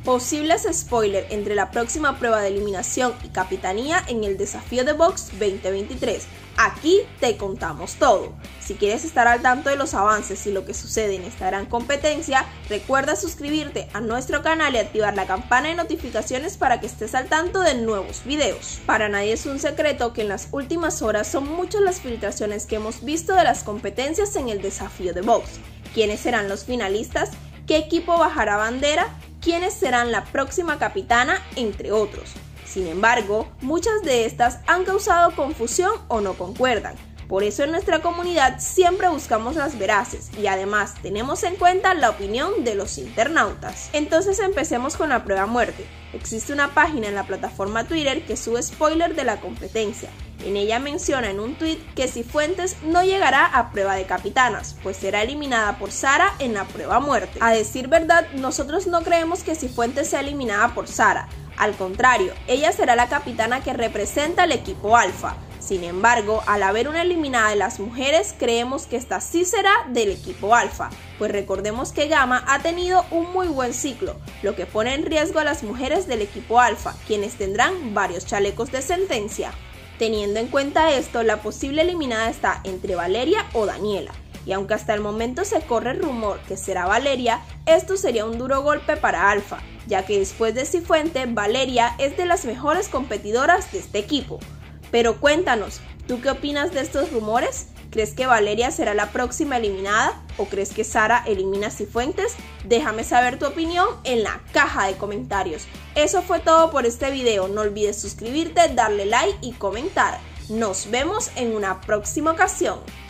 Posibles spoilers entre la próxima prueba de eliminación y capitanía en el Desafío de Box 2023. Aquí te contamos todo. Si quieres estar al tanto de los avances y lo que sucede en esta gran competencia, recuerda suscribirte a nuestro canal y activar la campana de notificaciones para que estés al tanto de nuevos videos. Para nadie es un secreto que en las últimas horas son muchas las filtraciones que hemos visto de las competencias en el Desafío de Box. ¿Quiénes serán los finalistas? ¿Qué equipo bajará bandera? ¿Quiénes serán la próxima capitana? Entre otros. Sin embargo, muchas de estas han causado confusión o no concuerdan. Por eso en nuestra comunidad siempre buscamos las veraces y además tenemos en cuenta la opinión de los internautas. Entonces empecemos con la prueba a muerte. Existe una página en la plataforma Twitter que sube spoiler de la competencia. En ella menciona en un tweet que Cifuentes no llegará a prueba de capitanas, pues será eliminada por Sara en la prueba a muerte. A decir verdad, nosotros no creemos que Cifuentes sea eliminada por Sara. Al contrario, ella será la capitana que representa al equipo alfa. Sin embargo, al haber una eliminada de las mujeres, creemos que esta sí será del equipo alfa, pues recordemos que Gama ha tenido un muy buen ciclo, lo que pone en riesgo a las mujeres del equipo alfa, quienes tendrán varios chalecos de sentencia. Teniendo en cuenta esto, la posible eliminada está entre Valeria o Daniela, y aunque hasta el momento se corre el rumor que será Valeria, esto sería un duro golpe para Alfa, ya que después de Cifuente, Valeria es de las mejores competidoras de este equipo. Pero cuéntanos, ¿tú qué opinas de estos rumores? ¿Crees que Valeria será la próxima eliminada o crees que Sara elimina a Cifuentes? Déjame saber tu opinión en la caja de comentarios. Eso fue todo por este video, no olvides suscribirte, darle like y comentar. Nos vemos en una próxima ocasión.